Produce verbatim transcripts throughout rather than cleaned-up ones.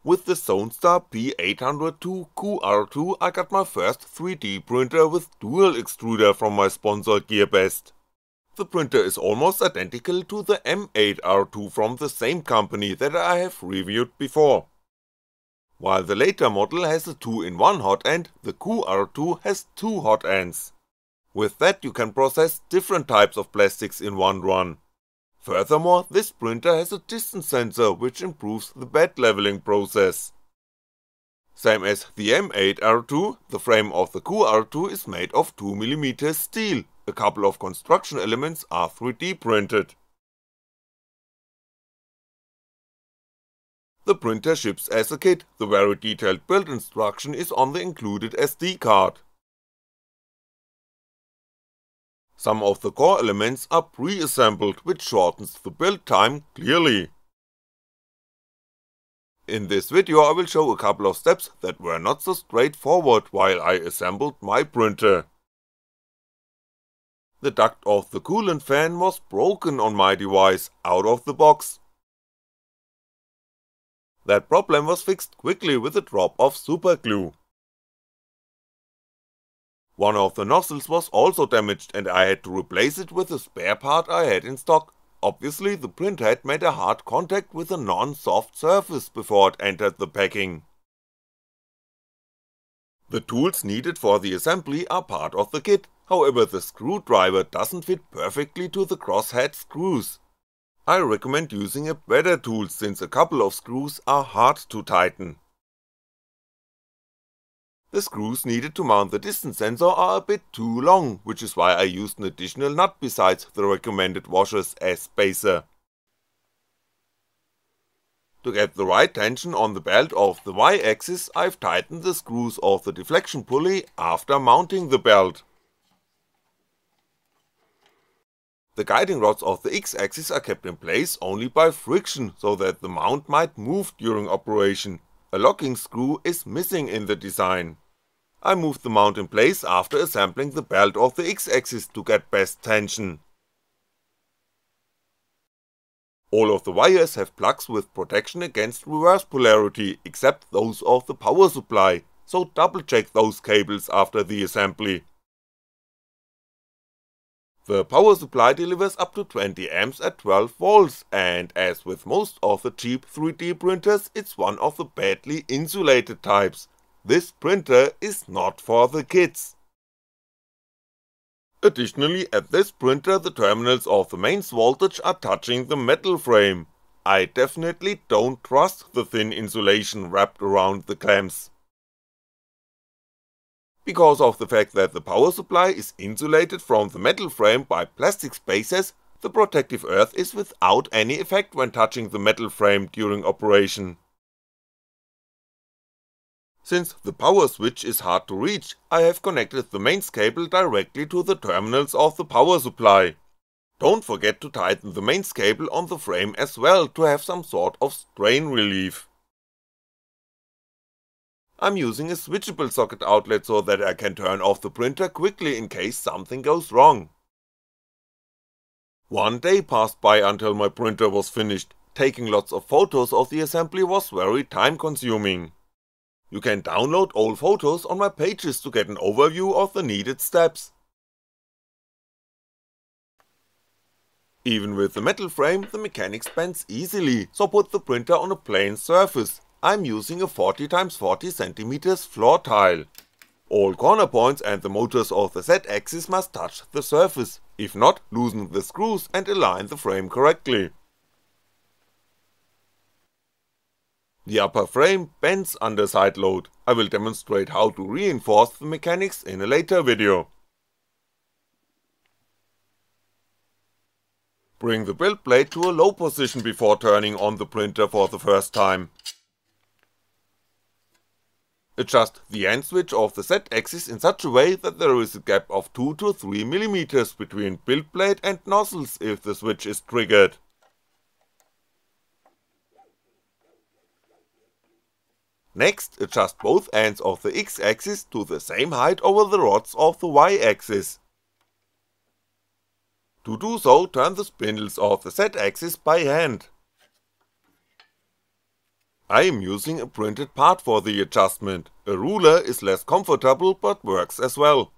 With the Zonestar P eight oh two Q R two I got my first three D printer with dual extruder from my sponsor GearBest. The printer is almost identical to the M eight R two from the same company that I have reviewed before. While the later model has a two in one hot end, the Q R two has two hot ends. With that you can process different types of plastics in one run. Furthermore, this printer has a distance sensor which improves the bed leveling process. Same as the M eight R two, the frame of the Q R two is made of two millimeter steel, a couple of construction elements are three D printed. The printer ships as a kit, the very detailed build instruction is on the included S D card. Some of the core elements are pre-assembled, which shortens the build time clearly. In this video I will show a couple of steps that were not so straightforward while I assembled my printer. The duct of the coolant fan was broken on my device, out of the box. That problem was fixed quickly with a drop of super glue. One of the nozzles was also damaged and I had to replace it with a spare part I had in stock. Obviously the printer had made a hard contact with a non-soft surface before it entered the packing. The tools needed for the assembly are part of the kit, however the screwdriver doesn't fit perfectly to the crosshead screws. I recommend using a better tool since a couple of screws are hard to tighten. The screws needed to mount the distance sensor are a bit too long, which is why I used an additional nut besides the recommended washers as spacer. To get the right tension on the belt of the Y-axis, I've tightened the screws of the deflection pulley after mounting the belt. The guiding rods of the X-axis are kept in place only by friction, so that the mount might move during operation. A locking screw is missing in the design. I moved the mount in place after assembling the belt of the X-axis to get best tension. All of the wires have plugs with protection against reverse polarity, except those of the power supply, so double check those cables after the assembly. The power supply delivers up to twenty amps at twelve volts, and as with most of the cheap three D printers, it's one of the badly insulated types. This printer is not for the kids. Additionally, at this printer the terminals of the mains voltage are touching the metal frame. I definitely don't trust the thin insulation wrapped around the clamps. Because of the fact that the power supply is insulated from the metal frame by plastic spacers, the protective earth is without any effect when touching the metal frame during operation. Since the power switch is hard to reach, I have connected the mains cable directly to the terminals of the power supply. Don't forget to tighten the mains cable on the frame as well to have some sort of strain relief. I'm using a switchable socket outlet so that I can turn off the printer quickly in case something goes wrong. One day passed by until my printer was finished. Taking lots of photos of the assembly was very time consuming. You can download old photos on my pages to get an overview of the needed steps. Even with the metal frame, the mechanics bends easily, so put the printer on a plain surface. I'm using a forty by forty centimeters floor tile. All corner points and the motors of the Z-axis must touch the surface, if not, loosen the screws and align the frame correctly. The upper frame bends under side load. I will demonstrate how to reinforce the mechanics in a later video. Bring the build plate to a low position before turning on the printer for the first time. Adjust the end switch of the Z-axis in such a way that there is a gap of two to three millimeters between build plate and nozzles if the switch is triggered. Next, adjust both ends of the X-axis to the same height over the rods of the Y-axis. To do so, turn the spindles of the Z-axis by hand. I am using a printed part for the adjustment, a ruler is less comfortable but works as well.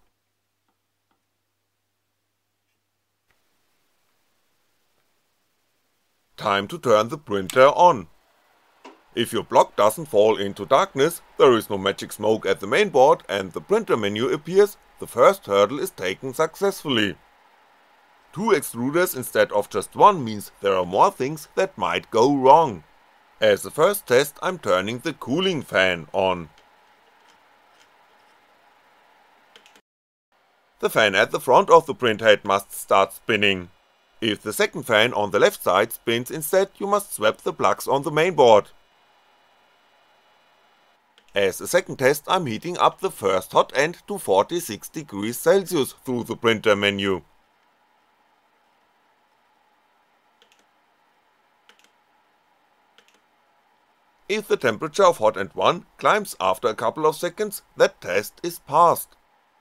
Time to turn the printer on. If your block doesn't fall into darkness, there is no magic smoke at the mainboard and the printer menu appears, the first hurdle is taken successfully. Two extruders instead of just one means there are more things that might go wrong. As a first test I'm turning the cooling fan on. The fan at the front of the printhead must start spinning. If the second fan on the left side spins instead, you must swap the plugs on the mainboard. As a second test I'm heating up the first hot end to forty-six degrees Celsius through the printer menu. If the temperature of hot end one climbs after a couple of seconds, that test is passed.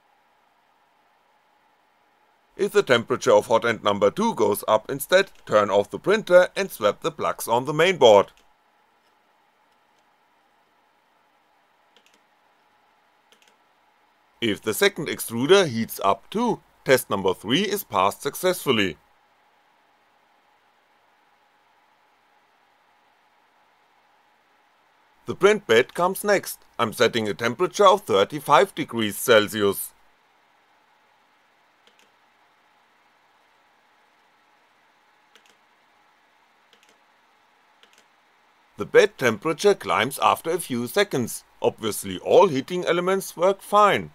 If the temperature of hot end number two goes up instead, turn off the printer and swap the plugs on the mainboard. If the second extruder heats up too, test number three is passed successfully. The print bed comes next, I'm setting a temperature of thirty-five degrees Celsius. The bed temperature climbs after a few seconds, obviously all heating elements work fine.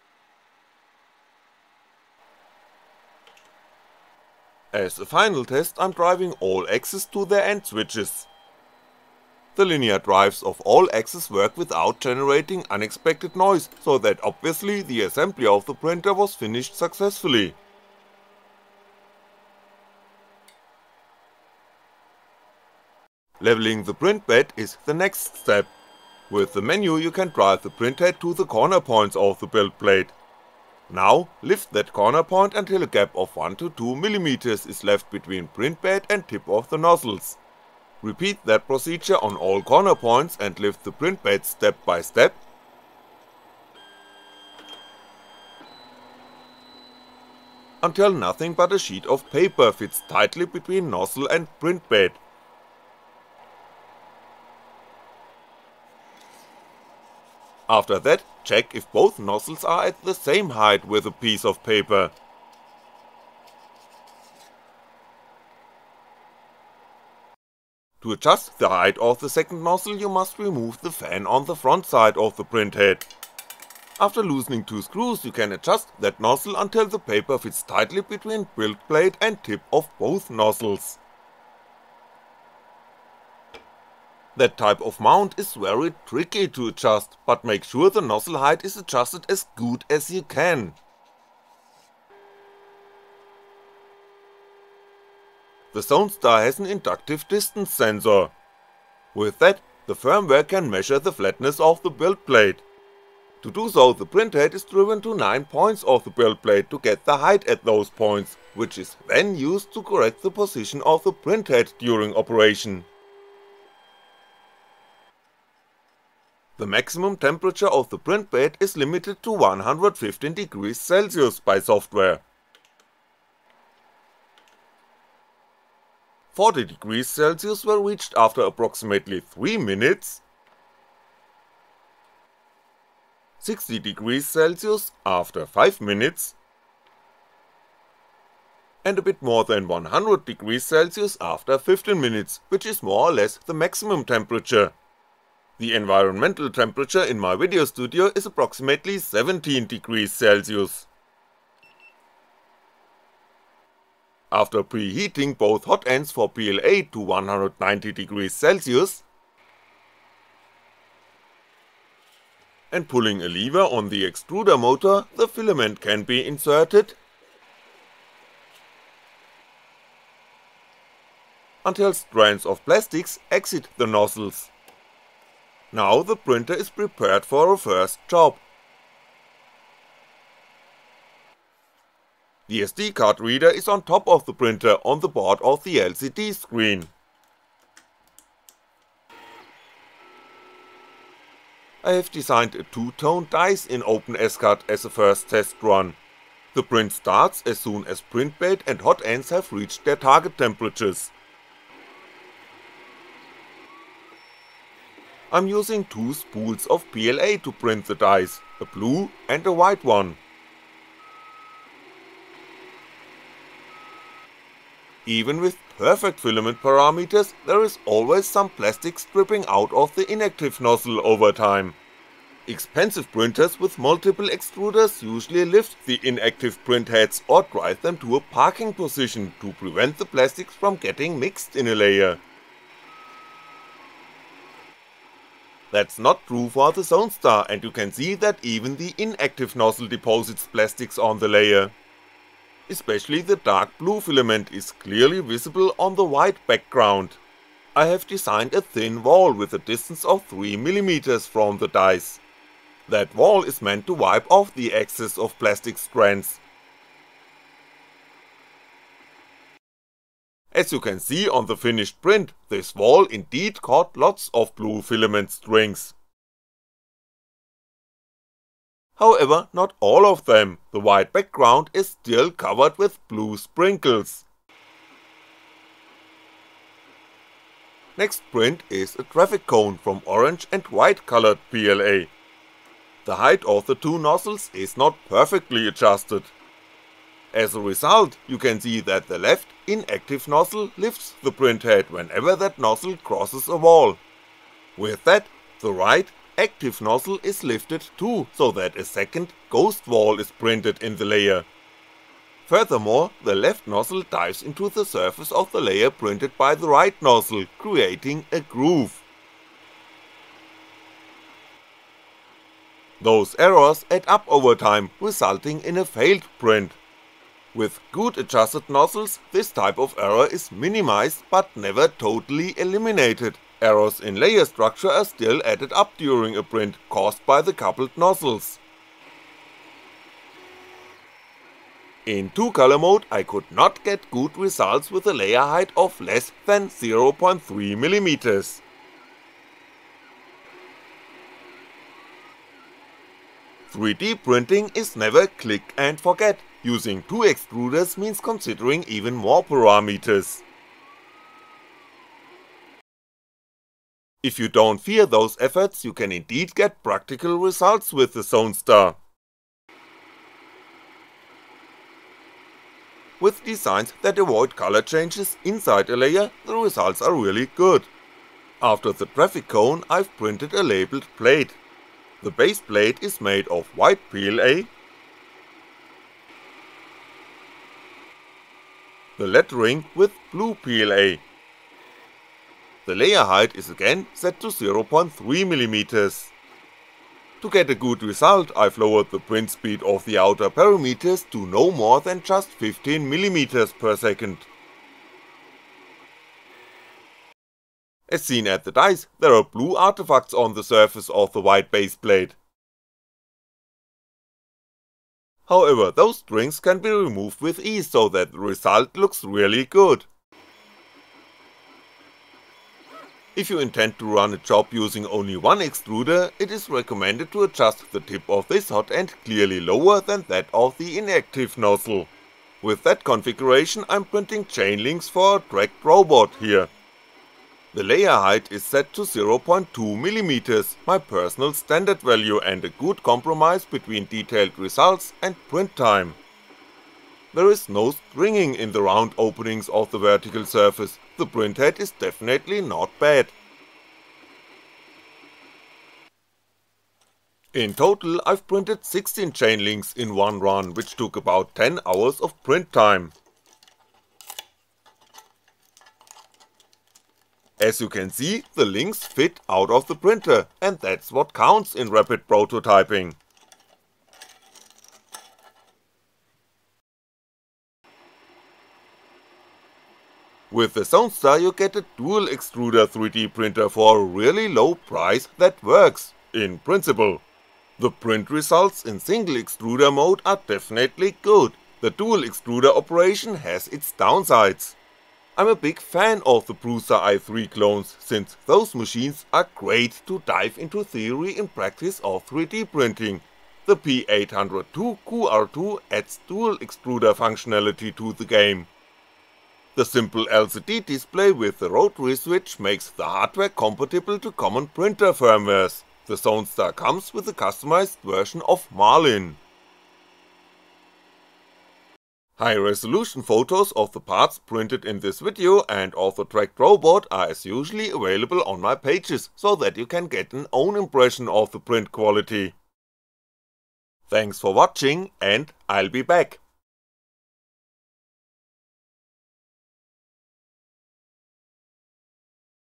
As a final test I'm driving all axes to their end switches. The linear drives of all axes work without generating unexpected noise, so that obviously the assembly of the printer was finished successfully. Leveling the print bed is the next step. With the menu you can drive the printhead to the corner points of the build plate. Now lift that corner point until a gap of one to two millimeters is left between print bed and tip of the nozzles. Repeat that procedure on all corner points and lift the print bed step by step, until nothing but a sheet of paper fits tightly between nozzle and print bed. After that, check if both nozzles are at the same height with a piece of paper. To adjust the height of the second nozzle you must remove the fan on the front side of the printhead. After loosening two screws you can adjust that nozzle until the paper fits tightly between build plate and tip of both nozzles. That type of mount is very tricky to adjust, but make sure the nozzle height is adjusted as good as you can. The ZoneStar has an inductive distance sensor. With that, the firmware can measure the flatness of the build plate. To do so, the printhead is driven to nine points of the build plate to get the height at those points, which is then used to correct the position of the printhead during operation. The maximum temperature of the print bed is limited to one hundred fifteen degrees Celsius by software. forty degrees Celsius were reached after approximately three minutes, sixty degrees Celsius after five minutes, and a bit more than one hundred degrees Celsius after fifteen minutes, which is more or less the maximum temperature. The environmental temperature in my video studio is approximately seventeen degrees Celsius. After preheating both hot ends for P L A to one hundred ninety degrees Celsius and pulling a lever on the extruder motor, the filament can be inserted until strands of plastics exit the nozzles. Now the printer is prepared for a first job. The S D card reader is on top of the printer on the board of the L C D screen. I have designed a two-tone dice in OpenSCAD as a first test run. The print starts as soon as print bed and hot ends have reached their target temperatures. I'm using two spools of P L A to print the dice, a blue and a white one. Even with perfect filament parameters, there is always some plastic stripping out of the inactive nozzle over time. Expensive printers with multiple extruders usually lift the inactive print heads or drive them to a parking position to prevent the plastics from getting mixed in a layer. That's not true for the Zonestar, and you can see that even the inactive nozzle deposits plastics on the layer. Especially the dark blue filament is clearly visible on the white background. I have designed a thin wall with a distance of three millimeters from the dice. That wall is meant to wipe off the excess of plastic strands. As you can see on the finished print, this wall indeed caught lots of blue filament strings. However, not all of them, the white background is still covered with blue sprinkles. Next print is a traffic cone from orange and white colored P L A. The height of the two nozzles is not perfectly adjusted. As a result, you can see that the left, inactive nozzle lifts the print head whenever that nozzle crosses a wall. With that, the right, active nozzle is lifted too, so that a second, ghost wall is printed in the layer. Furthermore, the left nozzle dives into the surface of the layer printed by the right nozzle, creating a groove. Those errors add up over time, resulting in a failed print. With good adjusted nozzles, this type of error is minimized but never totally eliminated. Errors in layer structure are still added up during a print caused by the coupled nozzles. In two color mode I could not get good results with a layer height of less than zero point three millimeters. three D printing is never click and forget. Using two extruders means considering even more parameters. If you don't fear those efforts, you can indeed get practical results with the Zonestar. With designs that avoid color changes inside a layer, the results are really good. After the traffic cone, I've printed a labeled plate. The base plate is made of white P L A, the lettering with blue P L A. The layer height is again set to zero point three millimeters. To get a good result, I've lowered the print speed of the outer parameters to no more than just fifteen millimeters per second. As seen at the dice, there are blue artifacts on the surface of the white base plate. However, those strings can be removed with ease so that the result looks really good. If you intend to run a job using only one extruder, it is recommended to adjust the tip of this hot end clearly lower than that of the inactive nozzle. With that configuration I'm printing chain links for a tracked robot here. The layer height is set to zero point two millimeters, my personal standard value and a good compromise between detailed results and print time. There is no stringing in the round openings of the vertical surface, the print head is definitely not bad. In total I've printed sixteen chain links in one run, which took about ten hours of print time. As you can see, the links fit out of the printer, and that's what counts in rapid prototyping. With the Zonestar you get a dual extruder three D printer for a really low price that works, in principle. The print results in single extruder mode are definitely good, the dual extruder operation has its downsides. I'm a big fan of the Prusa i three clones, since those machines are great to dive into theory and practice of three D printing. The P eight oh two Q R two adds dual extruder functionality to the game. The simple L C D display with the rotary switch makes the hardware compatible to common printer firmwares. The Zonestar comes with a customized version of Marlin. High-resolution photos of the parts printed in this video and of the tracked robot are as usually available on my pages, so that you can get an own impression of the print quality. Thanks for watching, and I'll be back.